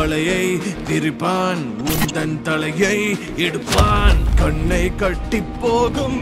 வலையை விரிப்பான், உந்தன் தலையை எடுப்பான், கண்ணை கட்டி போகும்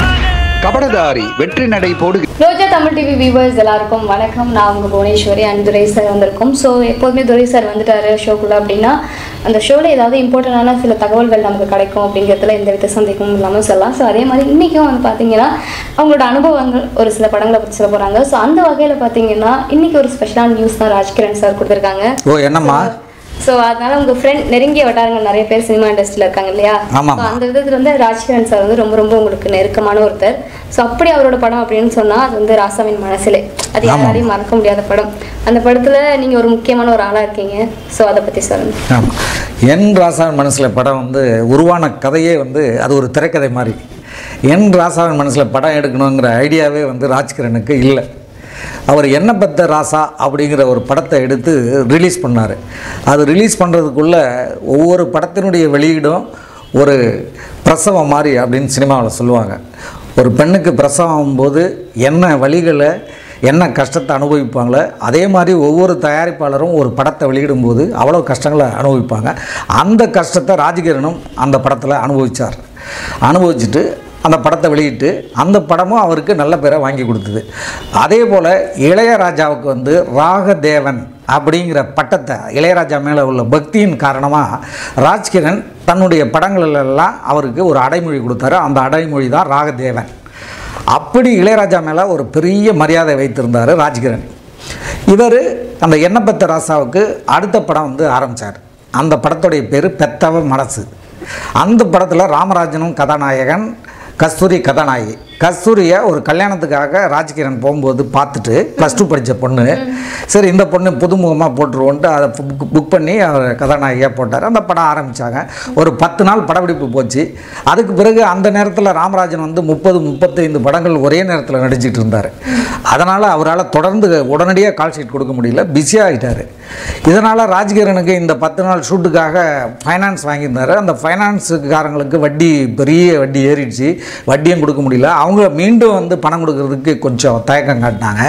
கபடதாரி வெற்றி நடை போடு. ரோஜா தமிழ் டிவி வியூவர்ஸ் எல்லாருக்கும் வணக்கம். நான் உங்கள் புவனேஸ்வரி அண்ட் துரை சார் வந்திருக்கோம். ஸோ எப்போதுமே துரை சார் வந்துட்டாரு ஷோக்குள்ளே அப்படின்னா அந்த ஷோவில் ஏதாவது இம்பார்ட்டண்டான சில தகவல்கள் நமக்கு கிடைக்கும் அப்படிங்கிறதுல எந்த வித சந்தேகமும் இல்லாமல் சொல்லலாம். ஸோ அதே மாதிரி இன்றைக்கும் வந்து பார்த்தீங்கன்னா அவங்களோட அனுபவங்கள் ஒரு சில படங்களை பற்றி சொல்ல போகிறாங்க. ஸோ அந்த வகையில் பார்த்தீங்கன்னா இன்றைக்கி ஒரு ஸ்பெஷலான நியூஸ் தான் ராஜ்கிரண் சார் கொடுத்துருக்காங்க. ஓ என்னம்மா? ஸோ அதனால உங்கள் ஃப்ரெண்ட் நெருங்கிய வட்டாரங்கள் நிறைய பேர் சினிமா இண்டஸ்ட்ரியில் இருக்காங்க இல்லையா? அந்த விதத்தில் வந்து ராஜ்கிரண் சார் வந்து ரொம்ப ரொம்ப உங்களுக்கு நெருக்கமான ஒருத்தர். ஸோ அப்படி அவரோட படம் அப்படின்னு சொன்னால் அது வந்து ராசாவின் மனசிலே. அது யாராலையும் மறக்க முடியாத படம். அந்த படத்தில் நீங்கள் ஒரு முக்கியமான ஒரு ஆளாக இருக்கீங்க. ஸோ அதை பற்றி சொல்லுங்கள். ஆமாம், என் ராசாவின் மனசில் படம் வந்து உருவான கதையே வந்து அது ஒரு திரைக்கதை மாதிரி. என் ராசாவின் மனசில் படம் எடுக்கணுங்கிற ஐடியாவே வந்து ராஜ்கிரனுக்கு இல்லை. அவர் என்ன பத்த ராசா அப்படிங்கிற ஒரு படத்தை எடுத்து ரிலீஸ் பண்ணார். அது ரிலீஸ் பண்ணுறதுக்குள்ளே ஒவ்வொரு படத்தினுடைய வெளியீடும் ஒரு பிரசவம் மாதிரி அப்படின்னு சினிமாவில் சொல்லுவாங்க. ஒரு பெண்ணுக்கு பிரசவம் போது என்ன வழிகளை என்ன கஷ்டத்தை அனுபவிப்பாங்களோ அதே மாதிரி ஒவ்வொரு தயாரிப்பாளரும் ஒரு படத்தை வெளியிடும்போது அவ்வளோ கஷ்டங்களை அனுபவிப்பாங்க. அந்த கஷ்டத்தை ராஜ்கிரனும் அந்த படத்தில் அனுபவிச்சுட்டு அந்த படத்தை வெளியிட்டு அந்த படமும் அவருக்கு நல்ல பேரை வாங்கி கொடுத்தது. அதே போல் இளையராஜாவுக்கு வந்து ராகதேவன் அப்படிங்கிற பட்டத்தை இளையராஜா மேலே உள்ள பக்தியின் காரணமாக ராஜ்கிரண் தன்னுடைய படங்களெல்லாம் அவருக்கு ஒரு அடைமொழி கொடுத்தாரு. அந்த அடைமொழி தான் ராகதேவன். அப்படி இளையராஜா மேலே ஒரு பெரிய மரியாதை வைத்திருந்தார் ராஜ்கிரண். இவர் அந்த எண்ணப்பத்த ராசாவுக்கு அடுத்த படம் வந்து ஆரம்பித்தார். அந்த படத்துடைய பேர் பெத்தவ மனசு. அந்த படத்தில் ராமராஜனும் கதாநாயகன், கஸ்தூரி கதாநாயகி. கஸ்தூரியை ஒரு கல்யாணத்துக்காக ராஜ்கிரண் போகும்போது பார்த்துட்டு +2 படித்த பொண்ணு, சரி இந்த பொண்ணு புதுமுகமாக போட்டுருவோன்ட்டு அதை புக் பண்ணி அவர் கதாநாயகியாக போட்டார். அந்த படம் ஆரம்பித்தாங்க. ஒரு 10 நாள் படப்பிடிப்பு போச்சு. அதுக்கு பிறகு அந்த நேரத்தில் ராமராஜன் வந்து 30-35 படங்கள் ஒரே நேரத்தில் நடிச்சிட்டு இருந்தார். அதனால் அவரால் தொடர்ந்து உடனடியாக கால் ஷீட் கொடுக்க முடியல, பிஸியாகிட்டார். இதனால் ராஜ்கிரனுக்கு இந்த 10 நாள் ஷூட்டுக்காக ஃபைனான்ஸ் வாங்கியிருந்தார். அந்த ஃபைனான்ஸுக்காரங்களுக்கு பெரிய வட்டி ஏறிடுச்சு, வட்டியும் கொடுக்க முடியல. அவங்க மீண்டும் வந்து பணம் கொடுக்கறதுக்கு கொஞ்சம் தயக்கம் காட்டினாங்க.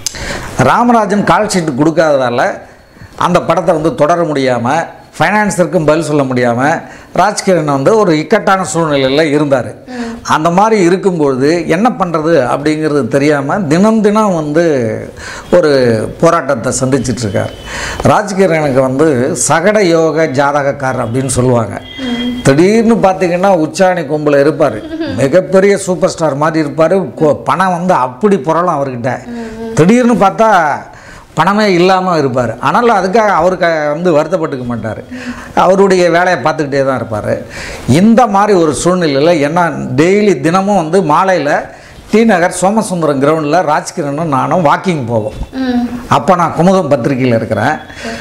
ராமராஜன் கால் ஷீட்டு கொடுக்காததால் அந்த படத்தை வந்து தொடர முடியாமல், ஃபைனான்ஸருக்கும் பதில் சொல்ல முடியாமல் ராஜ்கிரண் வந்து ஒரு இக்கட்டான சூழ்நிலையில் இருந்தார். அந்த மாதிரி இருக்கும்பொழுது என்ன பண்ணுறது அப்படிங்கிறது தெரியாமல் தினம் வந்து ஒரு போராட்டத்தை சந்திச்சிட்ருக்கார். ராஜ்கிரனுக்கு வந்து சகட யோக ஜாதகக்கார் அப்படின்னு சொல்லுவாங்க. திடீர்னு பார்த்திங்கன்னா உச்சாணி கொம்பில் இருப்பார், மிகப்பெரிய சூப்பர் ஸ்டார் மாதிரி இருப்பார். பணம் வந்து அப்படி புரளும் அவர்கிட்ட. திடீர்னு பார்த்தா பணமே இல்லாமல் இருப்பார். ஆனாலும் அதுக்காக அவருக்கு வந்து வருத்தப்பட்டுக்க மாட்டார். அவருடைய வேலையை பார்த்துக்கிட்டே தான் இருப்பார். இந்த மாதிரி ஒரு சூழ்நிலையில் என்ன டெய்லி தினமும் வந்து மாலையில் டி நகர் சோமசுந்தரம் கிரவுண்டில் ராஜ்கிரனும் நானும் வாக்கிங் போவோம். அப்போ நான் குமுதம் பத்திரிக்கையில் இருக்கிறேன்.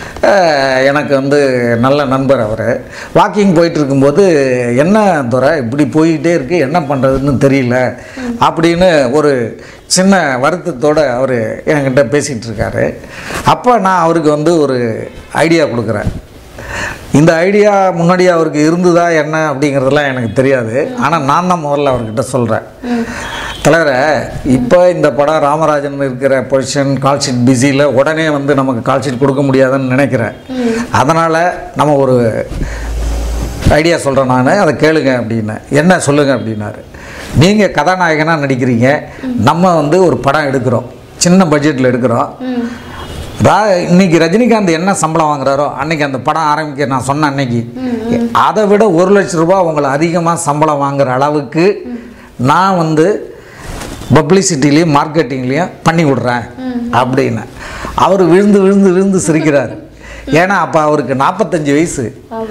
எனக்கு வந்து நல்ல நண்பர் அவர். வாக்கிங் போயிட்டு இருக்கும்போது என்ன துறை இப்படி போய்கிட்டே இருக்கு, என்ன பண்ணுறதுன்னு தெரியல அப்படின்னு ஒரு சின்ன வருத்தத்தோடு அவர் என்கிட்ட பேசிகிட்டு இருக்காரு. அப்போ நான் அவருக்கு வந்து ஒரு ஐடியா கொடுக்குறேன். இந்த ஐடியா முன்னாடி அவருக்கு இருந்ததா என்ன அப்படிங்கிறதெல்லாம் எனக்கு தெரியாது. ஆனால் நான் தான் முதல்ல அவர்கிட்ட சொல்கிறேன், தலைவரை இப்போ இந்த படம் ராமராஜன் இருக்கிற பொசிஷன் கால் ஷீட் பிஸியில் உடனே வந்து நமக்கு கால் ஷீட் கொடுக்க முடியாதுன்னு நினைக்கிறேன். அதனால் நம்ம ஒரு ஐடியா சொல்கிறேன், நான் அதை கேளுங்க அப்படின்னு. என்ன சொல்லுங்கள் அப்படின்னாரு. நீங்கள் கதாநாயகனாக நடிக்கிறீங்க, நம்ம வந்து ஒரு படம் எடுக்கிறோம், சின்ன பட்ஜெட்டில் எடுக்கிறோம். இன்னைக்கு ரஜினிகாந்த் என்ன சம்பளம் வாங்குறாரோ அன்னைக்கு அந்த படம் ஆரம்பிக்க நான் சொன்ன அன்னைக்கு அதை விட 1 லட்ச ரூபா உங்களை அதிகமாக சம்பளம் வாங்குற அளவுக்கு நான் வந்து பப்ளிசிட்டிலையும் மார்க்கெட்டிங்லேயும் பண்ணி விடுறேன் அப்படின்னு. அவர் விழுந்து சிரிக்கிறார். ஏன்னா அப்போ அவருக்கு 45 வயசு.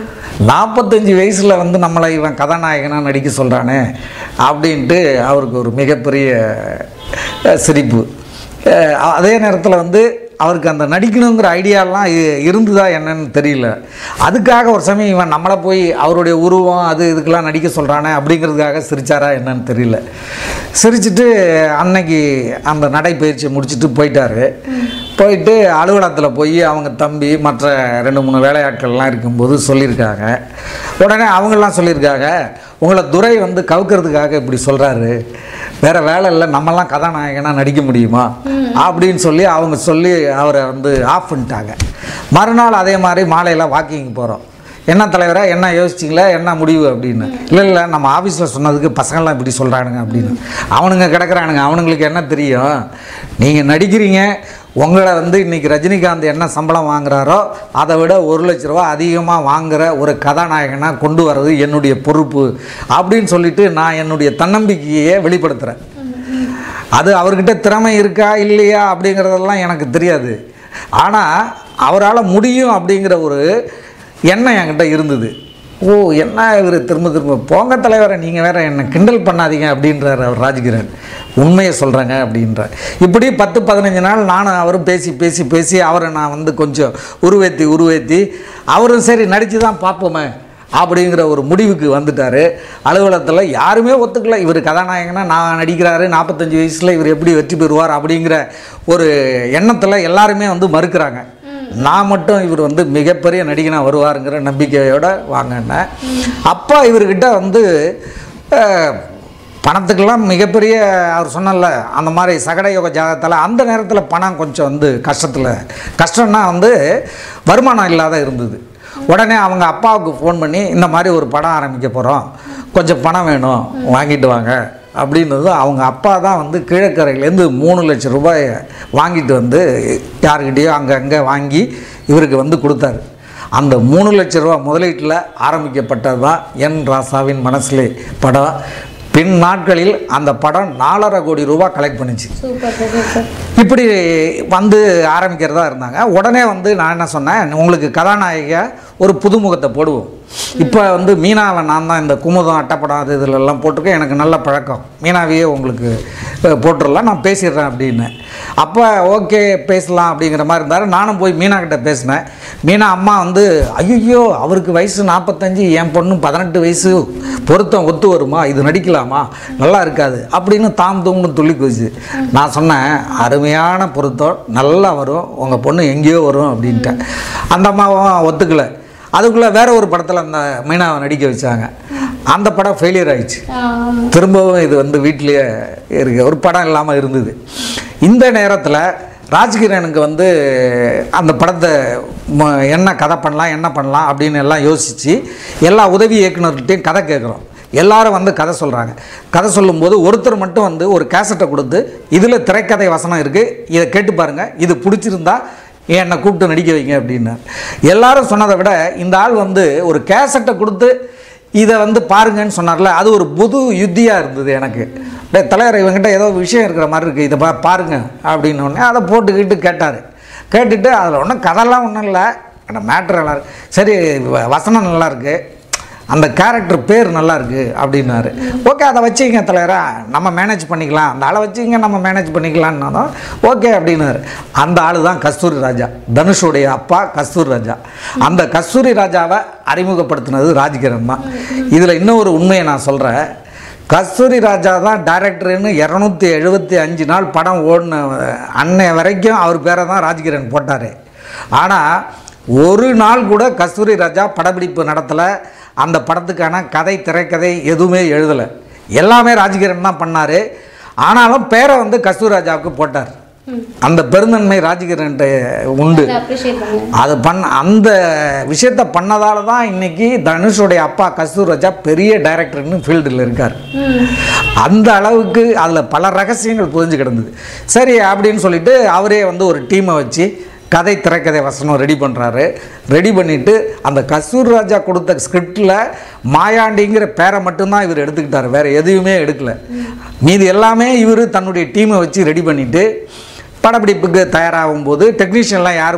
45 வயசில் வந்து நம்மளை இவன் கதாநாயகனாக நடிக்க சொல்கிறானே அப்படின்ட்டு அவருக்கு ஒரு மிகப்பெரிய சிரிப்பு. அதே நேரத்தில் வந்து அவருக்கு அந்த நடிக்கணுங்கிற ஐடியாலாம் இருந்துதா என்னன்னு தெரியல. அதுக்காக ஒரு சமயம் இவன் நம்மளை போய் அவருடைய உருவம் இதுக்கெல்லாம் நடிக்க சொல்கிறானே அப்படிங்கிறதுக்காக சிரிச்சாரா என்னன்னு தெரியல. சிரிச்சுட்டு அன்னைக்கு அந்த நடைப்பயிற்சியை முடிச்சுட்டு போயிட்டார். போயிட்டு அலுவலகத்தில் போய் அவங்க தம்பி மற்ற 2-3 வேலையாட்கள்லாம் இருக்கும்போது சொல்லியிருக்காங்க. உடனே அவங்கெல்லாம் சொல்லியிருக்காங்க, உங்களை துரை வந்து கவுக்கிறதுக்காக இப்படி சொல்கிறாரு, வேறு வேலை இல்லை, நம்மலாம் கதாநாயகனாக நடிக்க முடியுமா அப்படின்னு சொல்லி அவங்க சொல்லி அவரை வந்து ஆஃப் பண்ணிட்டாங்க. மறுநாள் அதே மாதிரி மாலையில் வாக்கிங் போகிறோம். என்ன தலைவரா, என்ன யோசிச்சிங்களா, என்ன முடிவு அப்படின்னு. இல்லை நம்ம ஆஃபீஸில் சொன்னதுக்கு பசங்கள்லாம் இப்படி சொல்கிறானுங்க அப்படின்னு. அவனுங்க கிடக்கிறானுங்க, அவனுங்களுக்கு என்ன தெரியும், நீங்கள் நடிக்கிறீங்க, உங்களை வந்து இன்றைக்கி ரஜினிகாந்த் என்ன சம்பளம் வாங்குறாரோ அதை விட 1 லட்ச ரூபா அதிகமாக வாங்குகிற ஒரு கதாநாயகனாக கொண்டு வர்றது என்னுடைய பொறுப்பு அப்படின்னு சொல்லிட்டு நான் என்னுடைய தன்னம்பிக்கையை வெளிப்படுத்துகிறேன். அது அவர்கிட்ட திறமை இருக்கா இல்லையா அப்படிங்கிறதெல்லாம் எனக்கு தெரியாது. ஆனால் அவரால் முடியும் அப்படிங்கிற ஒரு எண்ணம் என்கிட்ட இருந்தது. ஓ, என்ன இவர் திரும்ப போங்க தலைவரை, நீங்கள் வேறு என்னை கிண்டல் பண்ணாதீங்க அப்படின்றார் அவர் ராஜ்கிரண். உண்மையை சொல்கிறேங்க அப்படின்ற. இப்படி 10-15 நாள் நானும் அவரும் பேசி அவரை நான் வந்து கொஞ்சம் உருவேற்றி அவரும் சரி நடித்து தான் பார்ப்போமே அப்படிங்கிற ஒரு முடிவுக்கு வந்துட்டார். அலுவலகத்தில் யாருமே ஒத்துக்கல, இவர் கதாநாயகனா நான் நடிக்கிறாரு, 45 வயசில் இவர் எப்படி வெற்றி பெறுவார் அப்படிங்கிற ஒரு எண்ணத்தில் எல்லாருமே வந்து மறுக்கிறாங்க. நான் மட்டும் இவர் வந்து மிகப்பெரிய நடிகனாக வருவாருங்கிற நம்பிக்கையோடு வாங்கினேன். அப்போ இவர்கிட்ட வந்து பணத்துக்கெல்லாம் மிகப்பெரிய, அவர் சொன்னல அந்த மாதிரி சகட யோக ஜாதகத்தில் அந்த நேரத்தில் பணம் கொஞ்சம் வந்து கஷ்டம்னா வந்து வருமானம் இல்லாத இருந்தது. உடனே அவங்க அப்பாவுக்கு ஃபோன் பண்ணி இந்த மாதிரி ஒரு படம் ஆரம்பிக்க போகிறோம், கொஞ்சம் பணம் வேணும், வாங்கிட்டு வாங்க அப்படின்றது. அவங்க அப்பா தான் வந்து கீழக்கரையிலேருந்து 3 லட்சம் ரூபாய் வாங்கிட்டு வந்து யாருக்கிட்டேயோ அங்கே வாங்கி இவருக்கு வந்து கொடுத்தாரு. அந்த 3 லட்ச ரூபா முதலீட்டில் ஆரம்பிக்கப்பட்டது தான் என் ராசாவின் மனசிலே படம். பின் நாட்களில் அந்த படம் 4.5 கோடி ரூபாய் கலெக்ட் பண்ணிச்சு. இப்படி வந்து ஆரம்பிக்கிறதா இருந்தாங்க. உடனே வந்து நான் என்ன சொன்னேன், உங்களுக்கு கதாநாயக ஒரு புதுமுகத்தை போடுவோம். இப்போ வந்து மீனாவை நான் தான் இந்த குமுதம் அட்டப்படம் அது இதிலெல்லாம் போட்டிருக்கேன், எனக்கு நல்ல பழக்கம், மீனாவையே உங்களுக்கு போட்டுடலாம், நான் பேசிடுறேன் அப்படின்னு. அப்போ ஓகே பேசலாம் அப்படிங்கிற மாதிரி இருந்தார். நானும் போய் மீனா கிட்ட பேசினேன். மீனா அம்மா வந்து ஐயோ அவருக்கு வயசு 45, என் பொண்ணு 18 வயசு, பொருத்தம் ஒத்து வருமா, இது நடிக்கலாமா, நல்லா இருக்காது அப்படின்னு தூம்னு துள்ளி குதிச்சு. நான் சொன்னேன், அருமையான பொருத்தம், நல்லா வரும், உங்கள் பொண்ணு எங்கேயோ வரும் அப்படின்ட்டேன். அந்த அம்மாவும் ஒத்துக்கலை. அதுக்குள்ளே வேற ஒரு படத்தில் அந்த மீனாவை நடிக்க வச்சாங்க. அந்த படம் ஃபெயிலியர் ஆயிடுச்சு. திரும்பவும் இது வந்து வீட்டிலேயே இருக்க ஒரு படம் இல்லாமல் இருந்தது. இந்த நேரத்தில் ராஜ்கிரனுக்கு வந்து அந்த படத்தை என்ன கதை பண்ணலாம் அப்படின்னு எல்லாம் யோசித்து எல்லா உதவி இயக்குனர்கிட்டையும் கதை கேட்குறோம். எல்லாரும் வந்து கதை சொல்கிறாங்க. கதை சொல்லும்போது ஒருத்தர் மட்டும் வந்து ஒரு கேசட்டை கொடுத்து இதில் திரைக்கதை வசனம் இருக்குது, இதை கேட்டு பாருங்கள், இது பிடிச்சிருந்தா என்னை கூப்பிட்டு நடிக்க வைங்க அப்படின்னார். எல்லாரும் சொன்னதை விட இந்த ஆள் வந்து ஒரு கேசட்டை கொடுத்து இதை வந்து பாருங்கன்னு சொன்னார்ல, அது ஒரு புது யுத்தியாக இருந்தது எனக்கு. தலைவர் இவங்ககிட்ட ஏதோ விஷயம் இருக்கிற மாதிரி இருக்குது, இதை பாருங்க அப்படின்னோடனே அதை போட்டுக்கிட்டு கேட்டுட்டு அதில் ஒன்றும் கதைலாம் ஒன்றும் இல்லை, ஆனால் மேட்ரு நல்லா இருக்கு, சரி வசனம் நல்லா இருக்குது, அந்த கேரக்டர் பேர் நல்லா இருக்குது அப்படின்னாரு. ஓகே அதை வச்சுக்கிங்க தலைவரா, நம்ம மேனேஜ் பண்ணிக்கலாம், அந்த ஆளை வச்சுக்கிங்க நம்ம மேனேஜ் பண்ணிக்கலான்னு ஓகே அப்படின்னாரு. அந்த ஆள் தான் கஸ்தூரி ராஜா, தனுஷுடைய அப்பா கஸ்தூரி ராஜா. அந்த கஸ்தூரி ராஜாவை அறிமுகப்படுத்தினது ராஜ்கிரண் தான். இதில் இன்னொரு உண்மையை நான் சொல்கிறேன். கஸ்தூரி ராஜா தான் டைரக்டர்னு 275 நாள் படம் ஓடின அன்னை வரைக்கும் அவர் பேரை தான் ராஜ்கிரண் போட்டார். ஆனால் ஒரு நாள் கூட கஸ்தூரி ராஜா படப்பிடிப்பு நடத்தலை, அந்த படத்துக்கான கதை திரைக்கதை எதுவுமே எழுதலை, எல்லாமே ராஜ்கிரண் தான் பண்ணார். ஆனாலும் பேரை வந்து கஸ்தூரி ராஜாவுக்கு போட்டார். அந்த பெருந்தன்மை ராஜ்கிரன்ட்ட உண்டு. அது அந்த விஷயத்தை பண்ணதால தான் இன்னைக்கு தனுஷுடைய அப்பா கஸ்தூரி ராஜா பெரிய டைரக்டர்னு ஃபீல்டில் இருக்கார். அந்த அளவுக்கு அதில் பல ரகசியங்கள் புரிஞ்சு கிடந்தது. சரி அப்படின்னு சொல்லிட்டு அவரே வந்து ஒரு டீமை வச்சு கதை திரைக்கதை வசனம் ரெடி பண்ணுறாரு. ரெடி பண்ணிவிட்டு அந்த கஸ்தூரி ராஜா கொடுத்த ஸ்கிரிப்டில் மாயாண்டிங்கிற பேரை மட்டும்தான் இவர் எடுத்துக்கிட்டார், வேறு எதுவுமே எடுக்கலை. மீது எல்லாமே இவர் தன்னுடைய டீமை வச்சு ரெடி பண்ணிவிட்டு படப்பிடிப்புக்கு தயாராகும் போது டெக்னீஷியன்லாம் யார்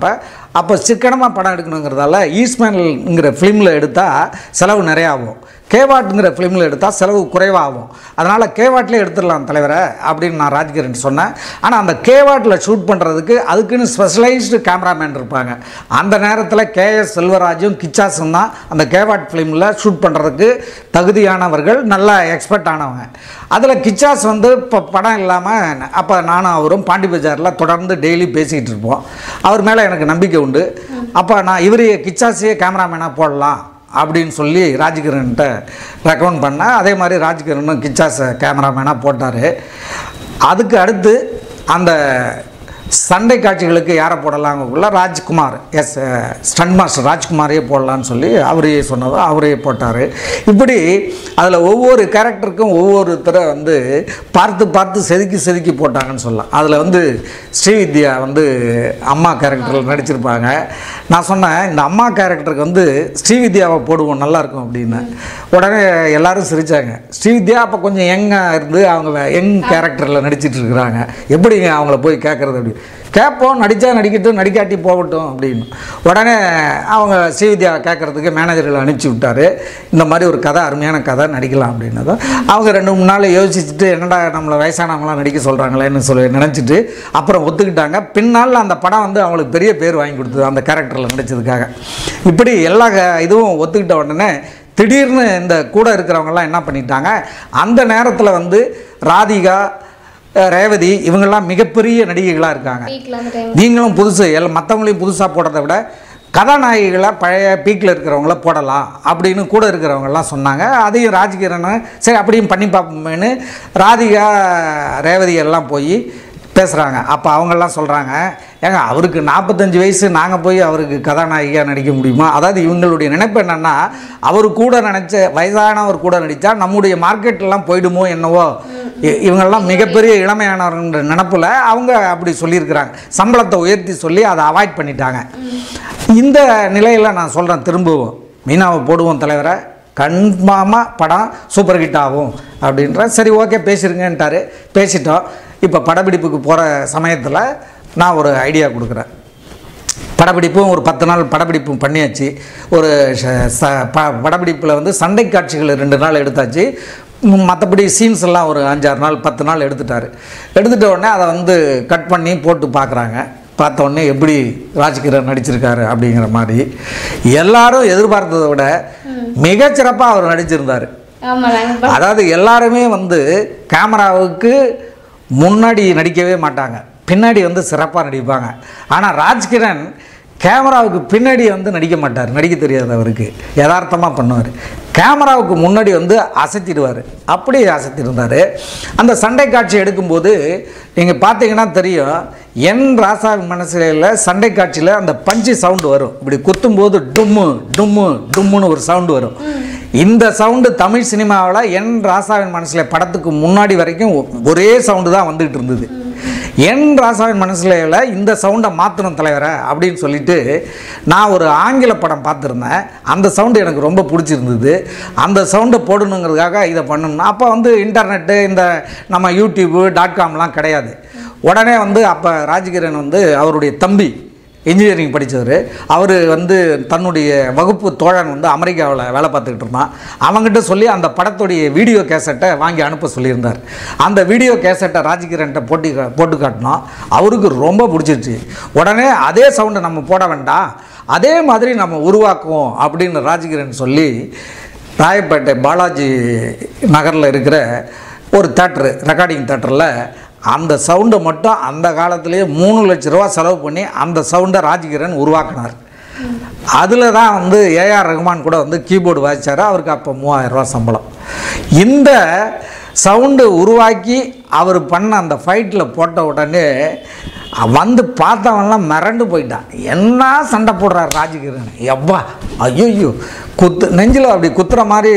அப்போ சிக்கனமாக படம் எடுக்கணுங்கிறதால ஈஸ்ட்மேனுங்கிற ஃபிலிமில் எடுத்தால் செலவு நிறையா ஆகும், கேவாட்டுங்கிற ஃபிலிமில் எடுத்தால் செலவு குறைவாகும், அதனால் கேவாட்லேயே எடுத்துடலாம் தலைவரை அப்படின்னு நான் ராஜ்கிரண் சொன்னேன். ஆனால் அந்த கேவாட்டில் ஷூட் பண்ணுறதுக்கு அதுக்குன்னு ஸ்பெஷலைஸ்டு கேமராமேன் இருப்பாங்க. அந்த நேரத்தில் கேஎஸ் செல்வராஜும் கிச்சாஸும் தான் அந்த கேவாட் ஃபிலிமில் ஷூட் பண்ணுறதுக்கு தகுதியானவர்கள், நல்லா எக்ஸ்பர்ட் ஆனவங்க. அதில் கிச்சாஸ் வந்து இப்போ படம் இல்லாமல் அப்போ நானும் அவரும் பாண்டி பஜாரில் தொடர்ந்து டெய்லி பேசிக்கிட்டு இருப்போம். அவர் மேலே எனக்கு நம்பிக்கை உண்டு. அப்போ நான் இவரையே கிச்சாஸையே கேமராமேனாக போடலாம் அப்படின்னு சொல்லி ராஜ்கிரன்கிட்ட ரெக்கமெண்ட் பண்ணேன். அதே மாதிரி ராஜ்கிரனும் கிச்சாஸை கேமராமேனாக போட்டார். அதுக்கு அடுத்து அந்த சண்டை காட்சிகளுக்கு யாரை போடலாங்கக்குள்ள ராஜ்குமார் ஸ்டண்ட் மாஸ்டர் ராஜ்குமாரையே போடலான்னு சொல்லி அவரையே சொன்னதோ அவரையே போட்டார். இப்படி அதில் ஒவ்வொரு கேரக்டருக்கும் ஒவ்வொருத்தரை வந்து பார்த்து பார்த்து செதுக்கி போட்டாங்கன்னு சொல்லலாம். அதில் வந்து ஸ்ரீவித்யா வந்து அம்மா கேரக்டரில் நடிச்சிருப்பாங்க. நான் சொன்னேன் இந்த அம்மா கேரக்டருக்கு வந்து ஸ்ரீவித்யாவை போடுவோம் நல்லாயிருக்கும் அப்படின்னு. உடனே எல்லோரும் சிரித்தாங்க. ஸ்ரீவித்யா அப்போ கொஞ்சம் யங்காக இருந்து அவங்க யங் கேரக்டரில் நடிச்சிட்டு இருக்கிறாங்க, எப்படிங்க அவங்கள போய் கேட்குறது அப்படி கேட்போம், நடித்தா நடிக்கட்டும், நடிக்காட்டி போகட்டும் அப்படின்னு. உடனே அவங்க ஸ்ரீவித்யா கேட்குறதுக்கு மேனேஜர்களை அனுப்பிச்சி விட்டார். இந்த மாதிரி ஒரு கதை, அருமையான கதை நடிக்கலாம் அப்படின்னதும் அவங்க 2-3 நாள் யோசிச்சுட்டு என்னடா நம்மளை வயசானவங்களாம் நடிக்க சொல்கிறாங்களேன்னு சொல்லி நினச்சிட்டு அப்புறம் ஒத்துக்கிட்டாங்க. பின்னால் அந்த படம் வந்து அவங்களுக்கு பெரிய பேர் வாங்கி கொடுத்தது அந்த கேரக்டரில் நடித்ததுக்காக. இப்படி எல்லா இதுவும் ஒத்துக்கிட்ட உடனே திடீர்னு இந்த கூட இருக்கிறவங்கெல்லாம் என்ன பண்ணிட்டாங்க, அந்த நேரத்தில் வந்து ராதிகா, ரேவதி இவங்கெல்லாம் மிகப்பெரிய நடிகைகளாக இருக்காங்க. நீங்களும் புதுசு மற்றவங்களையும் புதுசாக போடுறத விட கதாநாயகிகளாக பழைய பீக்கில் இருக்கிறவங்கள போடலாம் அப்படின்னு கூட இருக்கிறவங்கெல்லாம் சொன்னாங்க. அதையும் ராஜ்கிரண் சரி அப்படியும் பண்ணி பார்ப்போமேனு ராதிகா ரேவதி எல்லாம் போய் பேசுகிறாங்க. அப்போ அவங்கெல்லாம் சொல்கிறாங்க, ஏங்க அவருக்கு 45 வயசு, நாங்கள் போய் அவருக்கு கதாநாயகியாக நடிக்க முடியுமா? அதாவது இவங்களுடைய நினைப்பு என்னென்னா, அவர் கூட நினச்ச வயதானவர் கூட நடித்தா நம்முடைய மார்க்கெட்லாம் போயிடுமோ என்னவோ, இவங்கெல்லாம் மிகப்பெரிய இளமையானவர்ன்ற நினப்பில் அவங்க அப்படி சொல்லியிருக்கிறாங்க. சம்பளத்தை உயர்த்தி சொல்லி அதை அவாய்ட் பண்ணிட்டாங்க. இந்த நிலையில் நான் சொல்கிறேன், திரும்பவும் மீனாவை போடுவோம் தலைவரை, கன்ஃபார்மாக படம் சூப்பர் ஹிட் ஆகும் அப்படின்ற. சரி ஓகே பேசிருங்கன்ட்டார். பேசிட்டோம். இப்போ படப்பிடிப்புக்கு போகிற சமயத்தில் நான் ஒரு ஐடியா கொடுக்குறேன். படப்பிடிப்பும் ஒரு 10 நாள் படப்பிடிப்பும் பண்ணியாச்சு. ஒரு படப்பிடிப்பில் வந்து சண்டை காட்சிகள் 2 நாள் எடுத்தாச்சு. மற்றபடி சீன்ஸ் எல்லாம் ஒரு 5-6 நாள் 10 நாள் எடுத்துட்டார். எடுத்துட்ட உடனே அதை வந்து கட் பண்ணி போட்டு பார்க்குறாங்க. பார்த்த உடனே எப்படி ராஜ்கிரண் நடிச்சிருக்காரு அப்படிங்கிற மாதிரி எல்லாரும் எதிர்பார்த்ததை விட மிகச்சிறப்பாக அவர் நடிச்சிருந்தார். அதாவது எல்லாருமே வந்து கேமராவுக்கு முன்னாடி நடிக்கவே மாட்டாங்க, பின்னாடி வந்து சிறப்பாக நடிப்பாங்க. ஆனால் ராஜ்கிரண் கேமராவுக்கு பின்னாடி வந்து நடிக்க மாட்டார், நடிக்க தெரியாது அவருக்கு, யதார்த்தமாக பண்ணுவார். கேமராவுக்கு முன்னாடி வந்து அசைத்திடுவார், அப்படியே அசைத்திருந்தார். அந்த சண்டை காட்சி எடுக்கும்போது நீங்கள் பார்த்தீங்கன்னா தெரியும், என் ராசாவின் மனசில் சண்டை காட்சியில் அந்த பஞ்சு சவுண்டு வரும். இப்படி குத்தும்போது டும்மு டும்மு டும்முன்னு ஒரு சவுண்டு வரும். இந்த சவுண்டு தமிழ் சினிமாவில் என் ராசாவின் மனசில் படத்துக்கு முன்னாடி வரைக்கும் ஒரே சவுண்டு தான் வந்துகிட்டு இருந்தது. என் ராசாவின் மனசில் இந்த சவுண்டை மாற்றணும் தலைவரை அப்படின்னு சொல்லிட்டு நான் ஒரு ஆங்கில படம் பார்த்துருந்தேன். அந்த சவுண்டு எனக்கு ரொம்ப பிடிச்சிருந்தது. அந்த சவுண்டை போடணுங்கிறதுக்காக இதை பண்ணணும். அப்போ வந்து இன்டர்நெட்டு இந்த நம்ம யூடியூப்.com கிடையாது. உடனே வந்து அப்போ ராஜ்கிரண் வந்து அவருடைய தம்பி இன்ஜினியரிங் படித்தவர், அவர் வந்து தன்னுடைய வகுப்பு தோழன் வந்து அமெரிக்காவில் வேலை பார்த்துக்கிட்டு இருந்தான். அவங்ககிட்ட சொல்லி அந்த படத்துடைய வீடியோ கேசட்டை வாங்கி அனுப்ப சொல்லியிருந்தார். அந்த வீடியோ கேசட்டை ராஜ்கிரன்ட்ட போட்டு காட்டினோம். அவருக்கு ரொம்ப பிடிச்சிருச்சு. உடனே அதே சவுண்டை நம்ம போட வேண்டாம், அதே மாதிரி நம்ம உருவாக்குவோம் அப்படின்னு ராஜ்கிரண் சொல்லி ராயப்பேட்டை பாலாஜி நகரில் இருக்கிற ஒரு தேட்டரு, ரெக்கார்டிங் தேட்டரில் அந்த சவுண்டை மட்டும் அந்த காலத்திலேயே 3 லட்ச ரூபா செலவு பண்ணி அந்த சவுண்டை ராஜ்கிரண் உருவாக்கினார். அதில் தான் வந்து ஏஆர் ரஹ்மான் கூட வந்து கீபோர்டு வாசித்தார். அவருக்கு அப்போ 3000 ரூபா சம்பளம். இந்த சவுண்டு உருவாக்கி அவர் பண்ண அந்த ஃபைட்டில் போட்ட உடனே வந்து பார்த்தவன்லாம் மிரண்டு போயிட்டான். என்ன சண்டை போடுறார் ராஜ்கிரண், எவ்வா ஐயோ நெஞ்சில் அப்படி குத்துற மாதிரி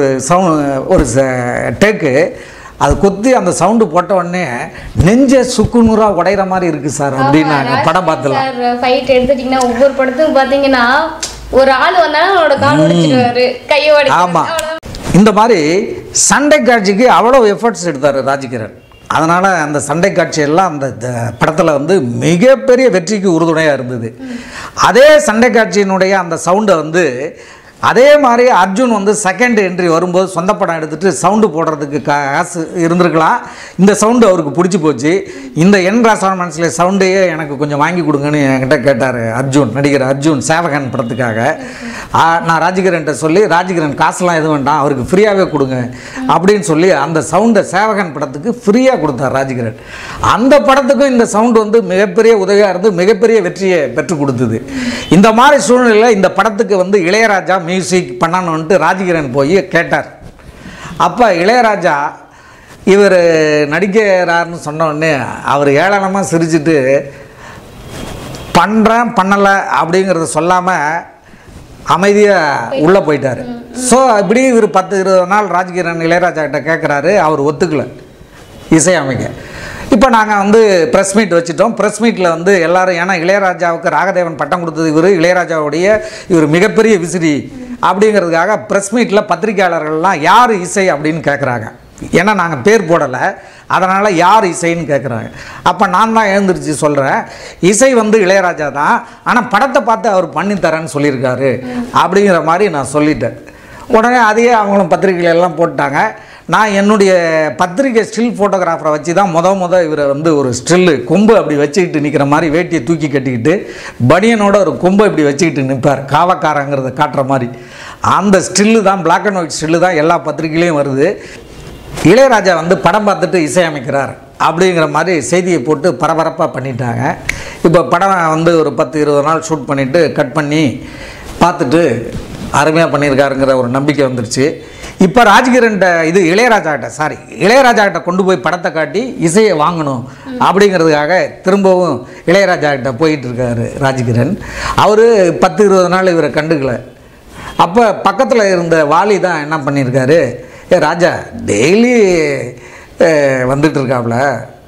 ஒரு டேக்கு. அது குத்தி அந்த சவுண்டு போட்ட உடனே நெஞ்ச சுக்குநூறா உடையிற மாதிரி இருக்கு சார் அப்படின்னு படம் பார்த்தலாம். ஃபைட் எடுத்துட்டீங்கன்னா ஒவ்வொரு படத்துக்கும் பார்த்தீங்கன்னா ஒரு ஆள் வந்தாலும் அவரோட கால் உடைச்சிடுவாரு, கையை உடைச்சிடுவாரு. ஆமாம், இந்த மாதிரி சண்டை காட்சிக்கு அவ்வளோ எஃபர்ட்ஸ் எடுத்தார் ராஜ்கிரண். அதனால் அந்த சண்டை காட்சியெல்லாம் அந்த படத்தில் வந்து மிகப்பெரிய வெற்றிக்கு உறுதுணையாக இருந்தது. அதே சண்டை காட்சியினுடைய அந்த சவுண்டை வந்து அதே மாதிரி அர்ஜுன் வந்து செகண்ட் என்ட்ரி வரும்போது சொந்த படம் எடுத்துகிட்டு சவுண்டு போடுறதுக்கு காசு இருந்திருக்கலாம். இந்த சவுண்டு அவருக்கு பிடிச்சி போச்சு. இந்த என் ராசாவன் மனசில் சவுண்டையே எனக்கு கொஞ்சம் வாங்கி கொடுங்கன்னு என்கிட்ட கேட்டார் அர்ஜுன், நடிகர் அர்ஜுன் சேவகன் படத்துக்காக. நான் ராஜகிரன்ட்ட சொல்லி, ராஜகிரன் காசுலாம் எதுவும் வேண்டாம், அவருக்கு ஃப்ரீயாகவே கொடுங்க அப்படின்னு சொல்லி அந்த சவுண்டை சேவகன் படத்துக்கு ஃப்ரீயாக கொடுத்தார் ராஜகிரன். அந்த படத்துக்கும் இந்த சவுண்டு வந்து மிகப்பெரிய உதவியாக இருந்து மிகப்பெரிய வெற்றியை பெற்றுக் கொடுத்தது. இந்த மாதிரி சூழ்நிலையில் இந்த படத்துக்கு வந்து இளையராஜா மியூசிக் பண்ணணுன்ட்டு ராஜகிரன் போய் கேட்டார். அப்போ இளையராஜா இவர் நடிக்கிறார்னு சொன்ன உடனே அவர் ஏளனமாக சிரிச்சுட்டு பண்ணுறேன் பண்ணலை அப்படிங்கிறத சொல்லாமல் அமைதியாக உள்ளே போயிட்டார். ஸோ இப்படி இவர் 10-20 நாள் ராஜகிரன் இளையராஜா கிட்ட கேட்குறாரு, அவர் ஒத்துக்கலை இசையமைக்க. இப்போ நாங்கள் வந்து ப்ரெஸ் மீட் வச்சுட்டோம். ப்ரெஸ் மீட்டில் வந்து எல்லோரும், ஏன்னா இளையராஜாவுக்கு ராகதேவன் பட்டம் கொடுத்தது இவர், இளையராஜாவுடைய இவர் மிகப்பெரிய விசிறி அப்படிங்கிறதுக்காக ப்ரெஸ் மீட்டில் பத்திரிகையாளர்கள்லாம் யார் இசை அப்படின்னு கேட்குறாங்க. ஏன்னா நாங்கள் பேர் போடலை, அதனால் யார் இசைன்னு கேட்குறாங்க. அப்போ நான் தான் எழுந்திரிச்சு சொல்கிறேன், இசை வந்து இளையராஜா தான், ஆனால் படத்தை பார்த்து அவர் பண்ணித்தரேன்னு சொல்லியிருக்காரு அப்படிங்கிற மாதிரி நான் சொல்லிட்டேன். உடனே அதையே அவங்களும் பத்திரிகைகளெல்லாம் போட்டாங்க. நான் என்னுடைய பத்திரிகை ஸ்டில் ஃபோட்டோகிராஃபரை வச்சு தான் இவரை வந்து ஒரு ஸ்டில்லு கொம்பு அப்படி வச்சுக்கிட்டு நிற்கிற மாதிரி வேட்டியை தூக்கி கட்டிக்கிட்டு பனியனோட ஒரு கொம்பை இப்படி வச்சுக்கிட்டு நிற்பார், காவக்காரங்கிறத காட்டுற மாதிரி. அந்த ஸ்டில்லு தான், பிளாக் அண்ட் ஒயிட் ஸ்டில்லு தான் எல்லா பத்திரிகையிலையும் வருது. இளையராஜா வந்து படம் பார்த்துட்டு இசையமைக்கிறார் அப்படிங்கிற மாதிரி செய்தியை போட்டு பரபரப்பாக பண்ணிட்டாங்க. இப்போ படம் வந்து ஒரு 10-20 நாள் ஷூட் பண்ணிவிட்டு கட் பண்ணி பார்த்துட்டு அருமையாக பண்ணியிருக்காருங்கிற ஒரு நம்பிக்கை வந்துருச்சு. இப்போ ராஜகிரன்ட்ட இது இளையராஜாக்கிட்ட கொண்டு போய் படத்தை காட்டி இசையை வாங்கணும் அப்படிங்கிறதுக்காக திரும்பவும் இளையராஜாக்கிட்ட போயிட்டு இருக்காரு ராஜகிரன். அவர் 10-20 நாள் இவரை கண்டுக்கலை. அப்போ பக்கத்தில் இருந்த வாலி தான் என்ன பண்ணியிருக்காரு, ராஜா டெய்லி வந்துட்டு இருக்காப்புல,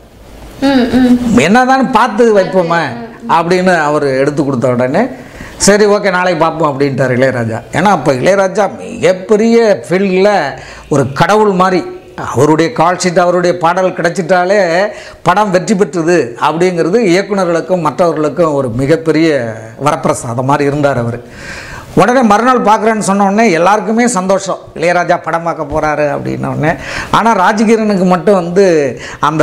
என்னதான் பார்த்து வைப்போமே அப்படின்னு அவர் எடுத்து கொடுத்த உடனே சரி ஓகே நாளைக்கு பார்ப்போம் அப்படின்ட்டார் இளையராஜா. ஏன்னா அப்போ இளையராஜா மிகப்பெரிய ஃபீல்டில் ஒரு கடவுள் மாதிரி, அவருடைய கால் ஷீட் அவருடைய பாடல் கிடைச்சிட்டாலே படம் வெற்றி பெற்றுது அப்படிங்கிறது இயக்குநர்களுக்கும் மற்றவர்களுக்கும் ஒரு மிகப்பெரிய வரப்பிரசாதம் மாதிரி இருந்தார் அவர். உடனே மறுநாள் பார்க்குறேன்னு சொன்ன உடனே எல்லாருக்குமே சந்தோஷம், இளையராஜா படம் பார்க்க போகிறாரு அப்படின்னோடனே. ஆனால் ராஜகிரனுக்கு மட்டும் வந்து அந்த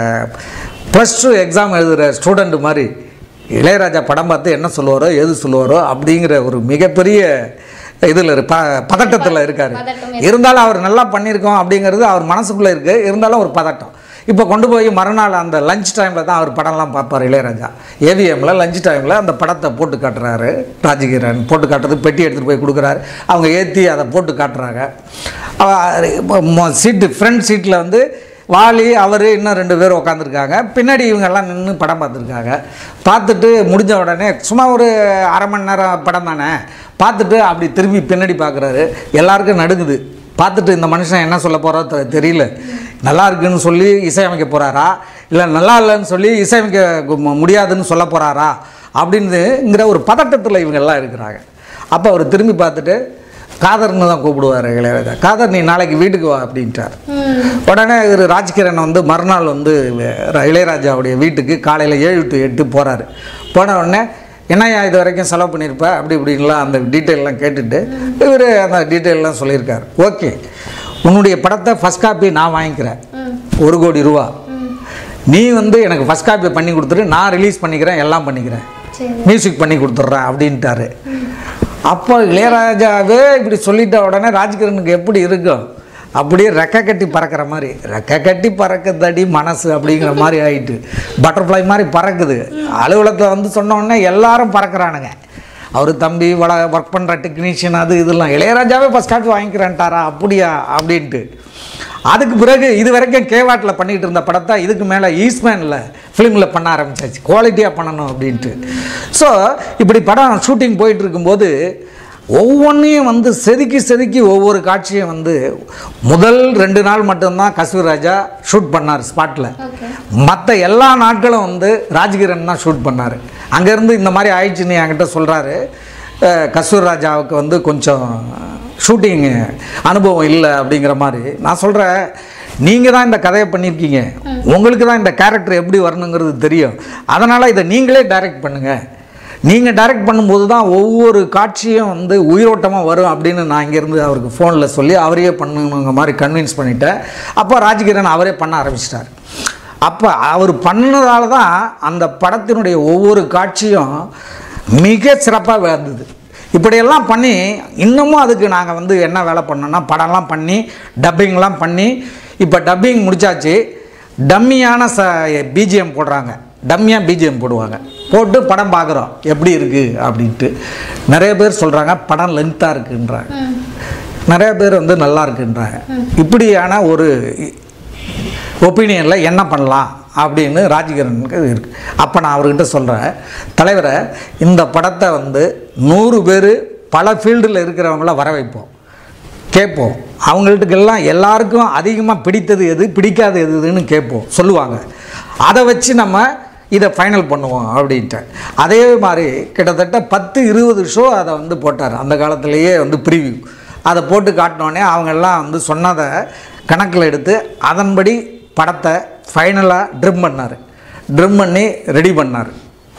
+2 எக்ஸாம் எழுதுகிற ஸ்டூடெண்ட் மாதிரி இளையராஜா படம் பார்த்து என்ன சொல்லுவாரோ எது சொல்லுவாரோ அப்படிங்கிற ஒரு மிகப்பெரிய இதில் பதட்டத்தில் இருக்கார். இருந்தாலும் அவர் நல்லா பண்ணியிருக்கோம் அப்படிங்கிறது அவர் மனசுக்குள்ளே இருக்குது, இருந்தாலும் ஒரு பதட்டம். இப்போ கொண்டு போய் மறுநாள் அந்த லஞ்ச் டைமில் தான் அவர் படம்லாம் பார்ப்பார் இளையராஜா. ஏவிஎம்மில் லஞ்ச் டைமில் அந்த படத்தை போட்டு காட்டுறாரு ராஜகிரன். போட்டு காட்டுறது பெட்டி எடுத்துகிட்டு போய் கொடுக்குறாரு, அவங்க ஏற்றி அதை போட்டு காட்டுறாங்க. சீட்டு ஃப்ரண்ட் சீட்டில் வந்து வாலி அவர் இன்னும் 2 பேர் உட்காந்துருக்காங்க. பின்னாடி இவங்கெல்லாம் நின்று படம் பார்த்துருக்காங்க. பார்த்துட்டு முடிஞ்ச உடனே சும்மா ஒரு அரை மணி நேரம் படம் தானே, பார்த்துட்டு அப்படி திரும்பி பின்னாடி பார்க்குறாரு. எல்லாருக்கும் நடுங்குது. பார்த்துட்டு இந்த மனுஷன் என்ன சொல்ல போகிறோ தெரியல, நல்லா இருக்குன்னு சொல்லி இசையமைக்க போகிறாரா இல்லை நல்லா இல்லைன்னு சொல்லி இசையமைக்க முடியாதுன்னு சொல்ல போகிறாரா அப்படின்னுங்கிற ஒரு பதட்டத்தில் இவங்கெல்லாம் இருக்கிறாங்க. அப்போ அவர் திரும்பி பார்த்துட்டு காதர்னு தான் கூப்பிடுவார் இளையராஜா. காதர் நீ நாளைக்கு வீட்டுக்கு வா அப்படின்ட்டார். உடனே இவர் ராஜ்கிரண் வந்து மறுநாள் வந்து இளையராஜாவுடைய வீட்டுக்கு காலையில் 7 to 8 போகிறாரு. போன உடனே என்னையா இது வரைக்கும் செலவு பண்ணியிருப்ப அப்படி இப்படின்லாம் அந்த டீட்டெயிலெலாம் கேட்டுட்டு இவர் அந்த டீட்டெயிலெலாம் சொல்லியிருக்கார். ஓகே, உன்னுடைய படத்தை ஃபஸ்ட் காப்பி நான் வாங்கிக்கிறேன், 1 கோடி ரூபா. நீ வந்து எனக்கு ஃபஸ்ட் காப்பி பண்ணி கொடுத்துட்டு நான் ரிலீஸ் பண்ணிக்கிறேன், எல்லாம் பண்ணிக்கிறேன், மியூசிக் பண்ணி கொடுத்துட்றேன் அப்படின்ட்டாரு. அப்போ இளையராஜாவே இப்படி சொல்லிட்ட உடனே ராஜ்கிரனுக்கு எப்படி இருக்கும், அப்படியே ரெக்கை கட்டி பறக்கிற மாதிரி, ரெக்கை கட்டி பறக்குதடி மனசு அப்படிங்கிற மாதிரி ஆகிட்டு பட்டர்ஃப்ளை மாதிரி பறக்குது. அலுவலகத்தில் வந்து சொன்ன உடனே எல்லாரும் பறக்கிறானுங்க. அவர் தம்பி ஒர்க் பண்ணுற டெக்னீஷியன் அது இதெல்லாம். இளையராஜாவே ஃபஸ்ட் காப்பி வாங்கிக்கிறேன்ட்டாரா அப்படியா அப்படின்ட்டு. அதுக்கு பிறகு இது வரைக்கும் கேவாட்டில் பண்ணிகிட்டு இருந்த படத்தை இதுக்கு மேலே ஈஸ்மேனில் ஃபிலிமில் பண்ண ஆரம்பிச்சாச்சு, குவாலிட்டியாக பண்ணணும் அப்படின்ட்டு. ஸோ இப்படி படம் ஷூட்டிங் போயிட்டு இருக்கும்போது ஒவ்வொன்றையும் வந்து செதுக்கி ஒவ்வொரு காட்சியும் வந்து முதல் 2 நாள் மட்டும்தான் கஸ்தூரி ராஜா ஷூட் பண்ணார் ஸ்பாட்டில். மற்ற எல்லா நாட்களும் வந்து ராஜ்கிரண் தான் ஷூட் பண்ணார். அங்கேருந்து இந்த மாதிரி ஆயிடுச்சுன்னு என்கிட்ட சொல்கிறாரு. கஸ்தூரி ராஜாவுக்கு வந்து கொஞ்சம் ஷூட்டிங் அனுபவம் இல்லை அப்படிங்கிற மாதிரி. நான் சொல்கிறேன், நீங்கள் தான் இந்த கதையை பண்ணியிருக்கீங்க, உங்களுக்கு தான் இந்த கேரக்டர் எப்படி வரணுங்கிறது தெரியும், அதனால் இதை நீங்களே டைரக்ட் பண்ணுங்கள், நீங்கள் டைரக்ட் பண்ணும்போது தான் ஒவ்வொரு காட்சியும் வந்து உயிரோட்டமாக வரும் அப்படின்னு நான் இங்கேருந்து அவருக்கு ஃபோனில் சொல்லி அவரையே பண்ணுங்க மாதிரி கன்வின்ஸ் பண்ணிட்டேன். அப்போ ராஜ்கிரண் அவரே பண்ண ஆரம்பிச்சிட்டார். அப்போ அவர் பண்ணதால தான் அந்த படத்தினுடைய ஒவ்வொரு காட்சியும் மிக சிறப்பாக வந்தது. இப்படியெல்லாம் பண்ணி இன்னமும் அதுக்கு நாங்கள் வந்து என்ன வேலை பண்ணோன்னா படம்லாம் பண்ணி டப்பிங்லாம் பண்ணி இப்போ டப்பிங் முடித்தாச்சு. டம்மியான பிஜிஎம் போடுறாங்க, டம்மியாக பிஜிஎம் போடுவாங்க, போட்டு படம் பார்க்குறோம் எப்படி இருக்குது அப்படின்ட்டு. நிறைய பேர் சொல்கிறாங்க படம் லென்த்தாக இருக்குன்றாங்க, நிறைய பேர் வந்து நல்லா இருக்குன்றாங்க. இப்படியான ஒரு ஒப்பீனியனில் என்ன பண்ணலாம் அப்படின்னு ராஜ்கிரனுக்கு இருக்குது. அப்போ நான் அவர்கிட்ட சொல்கிறேன், தலைவரை இந்த படத்தை வந்து 100 பேர் பல ஃபீல்டில் இருக்கிறவங்கள வர வைப்போம், கேட்போம், அவங்கள்ட்டுக்கெல்லாம் எல்லாருக்கும் அதிகமாக பிடித்தது எது பிடிக்காது எதுன்னு கேட்போம், சொல்லுவாங்க. அதை வச்சு நம்ம இதை ஃபைனல் பண்ணுவோம் அப்படின்ட்டு. அதே மாதிரி கிட்டத்தட்ட 10-20 ஷோ அதை வந்து போட்டார் அந்த காலத்திலேயே வந்து ப்ரிவியூ. அதை போட்டு காட்டினோடனே அவங்கெல்லாம் வந்து சொன்னதை கணக்கில் எடுத்து அதன்படி படத்தை ஃபைனலாக ட்ரிம் பண்ணி ரெடி பண்ணார்.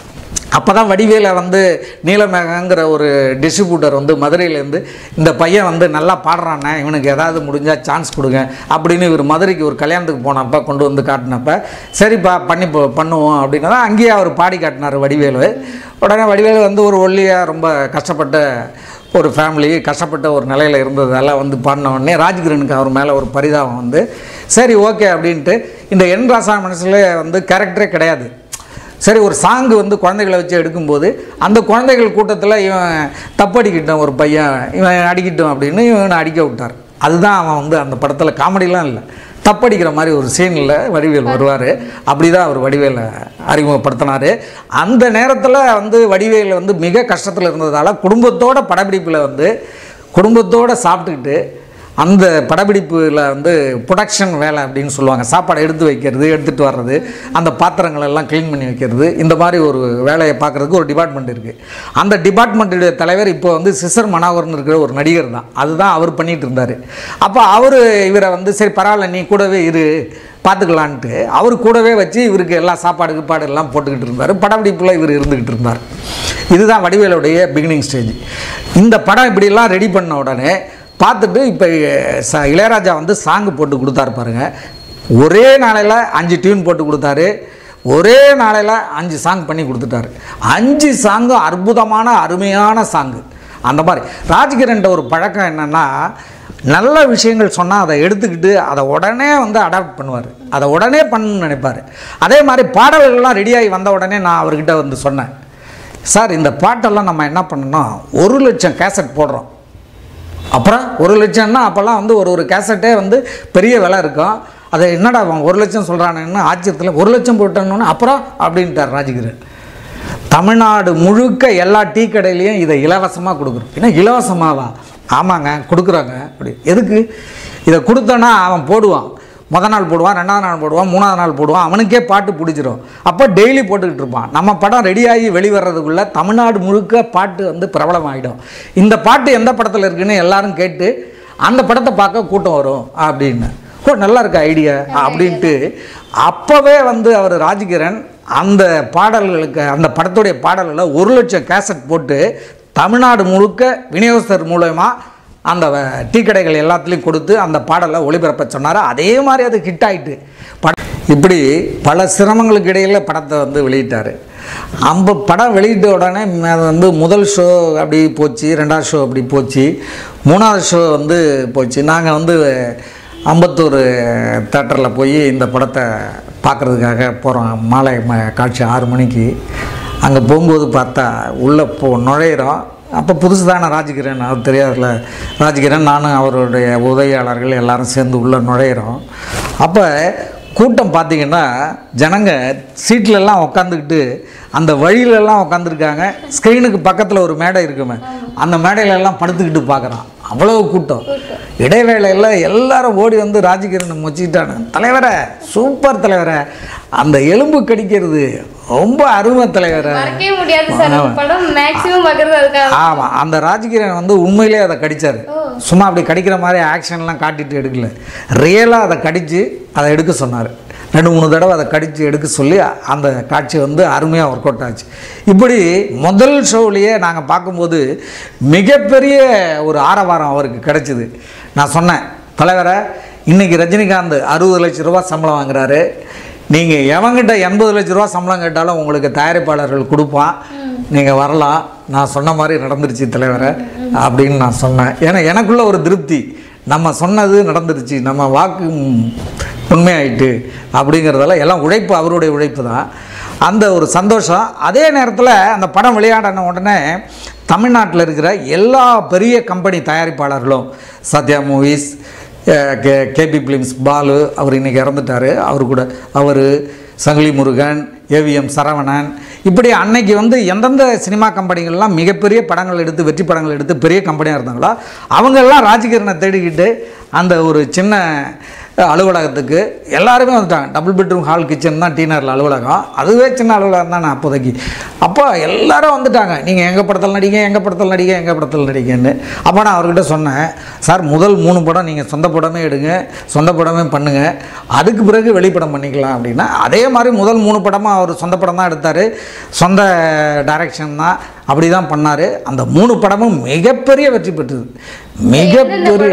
அப்போ தான் வடிவேலை வந்து நீலமேகங்கிற ஒரு டிஸ்ட்ரிபியூட்டர் வந்து மதுரையிலேருந்து இந்த பையன் வந்து நல்லா பாடுறானே, இவனுக்கு ஏதாவது முடிஞ்சால் சான்ஸ் கொடுங்க அப்படின்னு இவர் மதுரைக்கு ஒரு கல்யாணத்துக்கு போனப்போ கொண்டு வந்து காட்டினப்ப சரிப்பா பண்ணுவோம் அப்படின்னா தான் அங்கேயே அவர் பாடி காட்டினார் வடிவேலு. உடனே வடிவேலு வந்து ஒரு ஒல்லியாக ரொம்ப கஷ்டப்பட்ட ஒரு ஃபேமிலி, கஷ்டப்பட்ட ஒரு நிலையில் இருந்ததால் வந்து பாடின உடனே ராஜ்கிரனுக்கு அவர் மேலே ஒரு பரிதாபம் வந்து சரி ஓகே அப்படின்ட்டு இந்த என் ராசா மனசில் வந்து கேரக்டரே கிடையாது. சரி ஒரு சாங்கு வந்து குழந்தைகளை வச்சு எடுக்கும்போது அந்த குழந்தைகள் கூட்டத்தில் இவன் தப்படிக்கிட்டான், ஒரு பையன் இவன் அடிக்கிட்டோம் அப்படின்னு இவனை அடிக்க விட்டார். அதுதான் அவன் வந்து அந்த படத்தில் காமெடிலாம் இல்லை, தப்படிக்கிற மாதிரி ஒரு சீனில் வடிவேல் வருவார். அப்படி தான் அவர் வடிவேலை அறிமுகப்படுத்தினார். அந்த நேரத்தில் வந்து வடிவேல் வந்து மிக கஷ்டத்தில் இருந்ததால் குடும்பத்தோட படப்பிடிப்பில் வந்து குடும்பத்தோடு சாப்பிட்டுக்கிட்டு அந்த படப்பிடிப்பில் வந்து ப்ரொடக்ஷன் வேலை அப்படின்னு சொல்லுவாங்க, சாப்பாடை எடுத்து வைக்கிறது, எடுத்துகிட்டு வர்றது, அந்த பாத்திரங்களெல்லாம் க்ளீன் பண்ணி வைக்கிறது, இந்த மாதிரி ஒரு வேலையை பார்க்குறதுக்கு ஒரு டிபார்ட்மெண்ட் இருக்குது. அந்த டிபார்ட்மெண்ட்டுடைய தலைவர் இப்போ வந்து சிசர் மனோகர்னு இருக்கிற ஒரு நடிகர் தான், அதுதான் அவர் பண்ணிகிட்டு இருந்தார். அப்போ அவர் இவரை வந்து சரி பரவாயில்ல நீ கூடவே இரு பார்த்துக்கலான்ட்டு அவர் கூடவே வச்சு இவருக்கு எல்லா சாப்பாடு எல்லாம் போட்டுக்கிட்டு இருந்தார். படப்பிடிப்பில் இவர் இருந்துக்கிட்டு இருந்தார். இதுதான் வடிவேலுடைய பிகினிங் ஸ்டேஜ். இந்த படம் இப்படிலாம் ரெடி பண்ண உடனே பார்த்துட்டு இப்போ இளையராஜா வந்து சாங்கு போட்டு கொடுத்தாரு பாருங்கள். ஒரே நாளையில் 5 டியூன் போட்டு கொடுத்தாரு, ஒரே நாளையில் 5 சாங் பண்ணி கொடுத்துட்டாரு. 5 சாங்கும் அற்புதமான அருமையான சாங்கு. அந்த மாதிரி ராஜ்கிரன்ட்ட ஒரு பழக்கம் என்னென்னா, நல்ல விஷயங்கள் சொன்னால் அதை எடுத்துக்கிட்டு அதை உடனே வந்து அடாப்ட் பண்ணுவார், அதை உடனே பண்ணணும்னு நினைப்பார். அதே மாதிரி பாடல்கள்லாம் ரெடியாகி வந்த உடனே நான் அவர்கிட்ட வந்து சொன்னேன், சார் இந்த பாட்டெல்லாம் நம்ம என்ன பண்ணணும், 1 லட்சம் கேசட் போடுறோம். அப்புறம் 1 லட்சம்னா அப்போல்லாம் வந்து ஒரு கேசட்டே வந்து பெரிய விலை இருக்கும். அதை என்னடா அவன் 1 லட்சம் சொல்கிறானுன்னு ஆச்சரியத்தில் 1 லட்சம் போட்டோன்னு அப்புறம் அப்படின்ட்டார் ராஜ்கிரண். தமிழ்நாடு முழுக்க எல்லா டீ கடையிலையும் இதை இலவசமாக கொடுக்குறோம். ஏன்னா இலவசமாவா? ஆமாங்க கொடுக்குறாங்க. அப்படி எதுக்கு இதை கொடுத்தோன்னா அவன் போடுவான், மொதல் நாள் போடுவான், 2ஆவது நாள் போடுவான், 3ஆவது நாள் போடுவான், அவனுக்கே பாட்டு பிடிச்சிரும். அப்போ டெய்லி போட்டுக்கிட்டு இருப்பான். நம்ம படம் ரெடியாகி வெளிவரதுக்குள்ளே தமிழ்நாடு முழுக்க பாட்டு வந்து பிரபலமாகிடும். இந்த பாட்டு எந்த படத்தில் இருக்குன்னு எல்லாரும் கேட்டு அந்த படத்தை பார்க்க கூட்டம் வரும் அப்படின்னு. நல்லா இருக்க ஐடியா அப்படின்ட்டு அப்போவே வந்து அவர் ராஜ்கிரண் அந்த பாடல்களுக்கு அந்த படத்துடைய பாடல்களை 1 லட்சம் கேசட் போட்டு தமிழ்நாடு முழுக்க விநியோகஸ்தர் மூலமா அந்த டீ கடைகள் எல்லாத்துலேயும் கொடுத்து அந்த பாடலை ஒளிபரப்ப சொன்னார். அதே மாதிரி அது ஹிட் ஆகிட்டு இப்படி பல சிரமங்களுக்கு இடையில் படத்தை வந்து வெளியிட்டார். படம் வெளியிட்ட உடனே அது வந்து முதல் ஷோ அப்படி போச்சு, 2ஆவது ஷோ அப்படி போச்சு, 3ஆவது ஷோ வந்து போச்சு. நாங்கள் வந்து அம்பத்தூர் தேட்டரில் போய் இந்த படத்தை பார்க்குறதுக்காக போகிறோம். மாலை காட்சி 6 மணிக்கு. அங்கே போகும்போது பார்த்தா உள்ளே நுழையிறோம். அப்போ புதுசு தானே ராஜ்கிரண், அது தெரியாதுல்ல. ராஜ்கிரண் நானும் அவருடைய உதவியாளர்கள் எல்லாரும் சேர்ந்து உள்ளே நுழையிறோம். அப்போ கூட்டம் பார்த்திங்கன்னா ஜனங்க சீட்லெல்லாம் உட்காந்துக்கிட்டு அந்த வழியிலெல்லாம் உட்காந்துருக்காங்க. ஸ்க்ரீனுக்கு பக்கத்தில் ஒரு மேடை இருக்குமே, அந்த மேடையிலெல்லாம் படுத்துக்கிட்டு பார்க்குறான். அவ்வளோ கூட்டம். இடைவேளையில் எல்லாரும் ஓடி வந்து ராஜ்கிரணை மொச்சிக்கிட்டானு, தலைவரை சூப்பர் தலைவரை, அந்த எலும்பு கடிக்கிறது ரொம்ப அருமை தலைவரை. ஆமாம், அந்த ராஜ்கிரண் வந்து உண்மையிலே அதை கடித்தார். சும்மா அப்படி கடிக்கிற மாதிரி ஆக்ஷன்லாம் காட்டிட்டு எடுக்கல, ரியலாக அதை கடித்து அதை எடுக்க சொன்னார். 2-3 தடவை அதை கடித்து எடுக்க சொல்லி அந்த காட்சி வந்து அருமையாக ஒர்க் அவுட் ஆச்சு. இப்படி முதல் ஷோவிலேயே நாங்கள் பார்க்கும்போது மிகப்பெரிய ஒரு ஆரவாரம் அவருக்கு கிடைச்சிது. நான் சொன்னேன், தலைவரை இன்றைக்கி ரஜினிகாந்த் 60 லட்ச ரூபா சம்பளம் வாங்குறாரு, நீங்கள் எவங்கிட்ட 80 லட்ச ரூபா சம்பளம் கேட்டாலும் உங்களுக்கு தயாரிப்பாளர்கள் கொடுப்பான், நீங்கள் வரலாம். நான் சொன்ன மாதிரி நடந்துருச்சு தலைவரை அப்படின்னு நான் சொன்னேன். ஏன்னா எனக்குள்ள ஒரு திருப்தி, நம்ம சொன்னது நடந்துருச்சு, நம்ம வாக்கு உண்மையாயிட்டு அப்படிங்கிறதெல்லாம் எல்லாம் உழைப்பு, அவருடைய உழைப்பு தான். அந்த ஒரு சந்தோஷம். அதே நேரத்தில் அந்த படம் வெளியாடின உடனே தமிழ்நாட்டில் இருக்கிற எல்லா பெரிய கம்பெனி தயாரிப்பாளர்களும், Sathya Movies, KB Films Balu, அவர் இன்றைக்கி இறந்துட்டார், அவர் கூட அவர், சங்கிலி முருகன், ஏவிஎம் சரவணன், இப்படி அன்னைக்கு வந்து எந்தெந்த சினிமா கம்பெனிகள்லாம் மிகப்பெரிய படங்கள் எடுத்து வெற்றி படங்கள் எடுத்து பெரிய கம்பெனியாக இருந்தாங்களோ அவங்கெல்லாம் ராஜ்கிரனை தேடிக்கிட்டு அந்த ஒரு சின்ன அலுவலகத்துக்கு எல்லாருமே வந்துட்டாங்க. டபுள் பெட்ரூம் ஹால் கிச்சன் தான் டீனரில் அலுவலகம், அதுவே சின்ன அலுவலகம் தான் அப்போதைக்கு. அப்போ எல்லாரும் வந்துட்டாங்க, நீங்கள் எங்கள் படத்தில் நடிங்க, எங்கள் படத்தில் நடிங்க, எங்கள் படத்தில் நடிங்கன்னு. அப்போ நான் அவர்கிட்ட சொன்னேன், சார் முதல் 3 படம் நீங்கள் சொந்த படமே எடுங்க, சொந்த படமே பண்ணுங்கள், அதுக்கு பிறகு வெளிப்படம் பண்ணிக்கலாம் அப்படின்னா. அதே மாதிரி முதல் 3 படமும் அவர் சொந்த படம் தான் எடுத்தார், சொந்த டைரக்ஷன் தான், அப்படி தான் பண்ணார். அந்த 3 படமும் மிகப்பெரிய வெற்றி பெற்றது. மிகப்பெரிய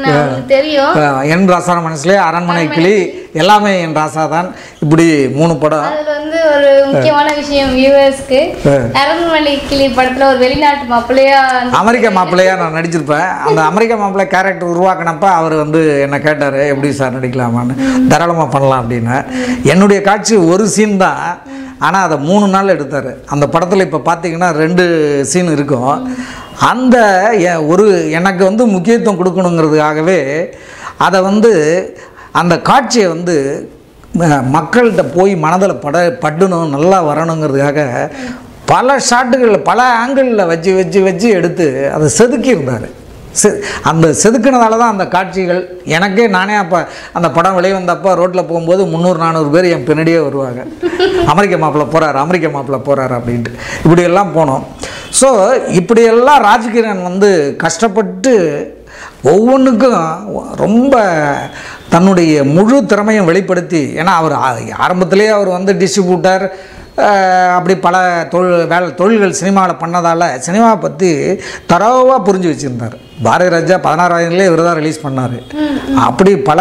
என் ராசான மனசுலே, அரண்மனை கிளி, எல்லாமே என் ராசா தான். இப்படி 3 படம். அதுல வந்து ஒரு முக்கியமான விஷயம் வியூவர்ஸ்க்கு, அரண்மனை கிளி படத்துல ஒரு வெளிநாட்டு மாப்பிள்ளையா, அமெரிக்க மாப்பிள்ளையா நான் நடிச்சிருப்பேன். அந்த அமெரிக்க மாப்பிள்ளை கேரக்டர் உருவாக்கினப்ப அவர் வந்து என்ன கேட்டார், எப்படி சார் நடிக்கலாமான்னு. தாராளமாக பண்ணலாம் அப்படின்னு. என்னுடைய காட்சி ஒரு சீன் தான், ஆனால் அதை 3 நாள் எடுத்தார். அந்த படத்தில் இப்போ பார்த்தீங்கன்னா 2 சீன் இருக்கும். அந்த ஒரு எனக்கு வந்து முக்கியத்துவம் கொடுக்கணுங்கிறதுக்காகவே அதை வந்து அந்த காட்சியை வந்து மக்கள்கிட்ட போய் மனதில் படணும், நல்லா வரணுங்கிறதுக்காக பல ஷாட்டுகளில் பல ஆங்கிளில் வச்சு வச்சு வச்சு எடுத்து அதை செதுக்கியிருந்தார். அந்த செதுக்கினதால தான் அந்த காட்சிகள் எனக்கே, நானே அப்போ அந்த படம் வெளியே வந்தப்போ ரோட்டில் போகும்போது 300-400 பேர் என் பின்னாடியே வருவாங்க, அமெரிக்க மாப்பிள்ளை போகிறார், அமெரிக்க மாப்பிள்ளை போகிறார் அப்படின்ட்டு. இப்படியெல்லாம் போனோம். ஸோ இப்படியெல்லாம் ராஜ்கிரண் வந்து கஷ்டப்பட்டு ஒவ்வொன்றுக்கும் ரொம்ப தன்னுடைய முழு திறமையும் வெளிப்படுத்தி, ஏன்னா அவர் ஆரம்பத்திலே அவர் வந்து டிஸ்ட்ரிபியூட்டர், அப்படி பல தொழில்கள் சினிமாவில் பண்ணதால் சினிமாவை பற்றி தரவாக புரிஞ்சு வச்சுருந்தார். பாரதி ராஜா 16,000 இவர் தான் ரிலீஸ் பண்ணார். அப்படி பல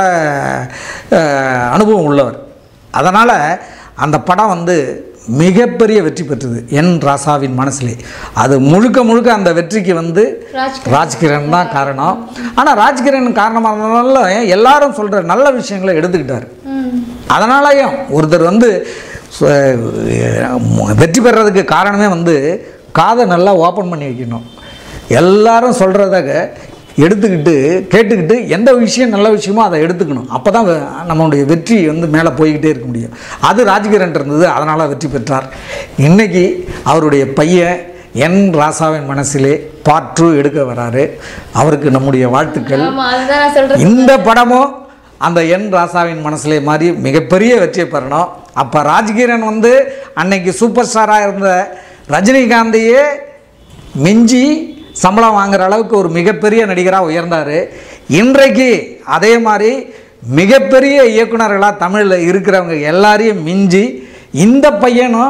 அனுபவம் உள்ளவர். அதனால் அந்த படம் வந்து மிகப்பெரிய வெற்றி பெற்றது என் ராசாவின் மனசிலே. அது முழுக்க முழுக்க அந்த வெற்றிக்கு வந்து ராஜ்கிரண் தான் காரணம். ஆனால் ராஜ்கிரண் காரணமானதுனால எல்லாரும் சொல்கிற நல்ல விஷயங்களை எடுத்துக்கிட்டார். அதனாலையும் ஒருத்தர் வந்து வெற்றி பெறதுக்கு காரணமே வந்து காதை நல்லா ஓப்பன் பண்ணி வைக்கணும். எல்லாரும் சொல்கிறத எடுத்துக்கிட்டு கேட்டுக்கிட்டு எந்த விஷயம் நல்ல விஷயமோ அதை எடுத்துக்கணும். அப்போ தான் நம்மளுடைய வெற்றி வந்து மேலே போய்கிட்டே இருக்க முடியும். அது ராஜ்கிரண் இருந்தது, அதனால் வெற்றி பெற்றார். இன்றைக்கி அவருடைய பையன் என் ராசாவின் மனசிலே பார்ட் 2 எடுக்க வராரு. அவருக்கு நம்முடைய வாழ்த்துக்கள். இந்த படமும் அந்த என் ராசாவின் மனசிலே மாதிரி மிகப்பெரிய வெற்றியை பெறணும். அப்போ ராஜ்கிரண் வந்து அன்னைக்கு சூப்பர் ஸ்டாராக இருந்த ரஜினிகாந்தையே மிஞ்சி சம்பளம் வாங்குற அளவுக்கு ஒரு மிகப்பெரிய நடிகராக உயர்ந்தார். இன்றைக்கு அதே மாதிரி மிகப்பெரிய இயக்குநர்களாக தமிழில் இருக்கிறவங்க எல்லாரையும் மிஞ்சி இந்த பையனும்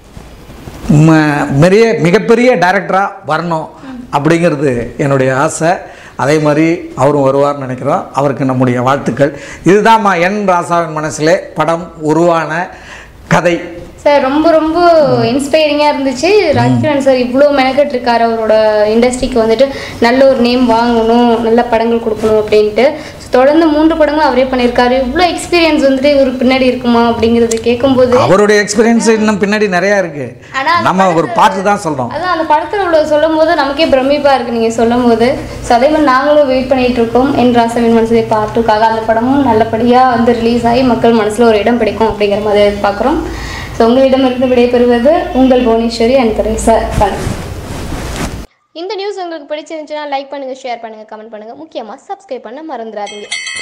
மிகப்பெரிய டைரக்டராக வரணும் அப்படிங்கிறது என்னுடைய ஆசை. அதே மாதிரி அவரும் வருவார்னு நினைக்கிறோம். அவருக்கு நம்முடைய வாழ்த்துக்கள். இதுதான்மா என் ராசாவின் மனசிலே படம் உருவான கதை. சார் ரொம்ப ரொம்ப இன்ஸ்பைரிங்காக இருந்துச்சு. ராஜ்கிரண் சார் இவ்வளோ மெனக்கெட்டு இருக்காரு அவரோட இண்டஸ்ட்ரிக்கு வந்துட்டு நல்ல ஒரு நேம் வாங்கணும், நல்ல படங்கள் கொடுக்கணும் அப்படின்ட்டு. தொடர்ந்து 3 படங்களும் அவரே பண்ணியிருக்காரு. இவ்வளோ எக்ஸ்பீரியன்ஸ் வந்துட்டு இவருக்கு பின்னாடி இருக்குமா அப்படிங்கிறது கேட்கும்போது அவருடைய எக்ஸ்பீரியன்ஸ் இன்னும் பின்னாடி நிறையா இருக்குது. ஆனால் நம்ம ஒரு பாட்டு தான் சொல்கிறோம். அதான் அந்த படத்தில் இவ்வளோ சொல்லும் போது நமக்கே பிரமிப்பாக இருக்குது நீங்கள் சொல்லும் போது. ஸோ அதே மாதிரி நாங்களும் வெயிட் பண்ணிகிட்டு இருக்கோம் என் ராசாவின் மனசிலே பார்ட் 2க்காக. அந்த படமும் நல்லபடியாக வந்து ரிலீஸ் ஆகி மக்கள் மனசில் ஒரு இடம் பிடிக்கும் அப்படிங்கிற மாதிரி பார்க்குறோம். ஸோ உங்களிடமிருந்து விடைபெறுவது உங்கள் புவனேஸ்வரி அண்ட் துரைசா. இந்த நியூஸ் உங்களுக்கு பிடிச்சிருந்துச்சுன்னா லைக் பண்ணுங்கள், ஷேர் பண்ணுங்கள், கமெண்ட் பண்ணுங்கள். முக்கியமாக சப்ஸ்கிரைப் பண்ண மறந்துடாதீங்க.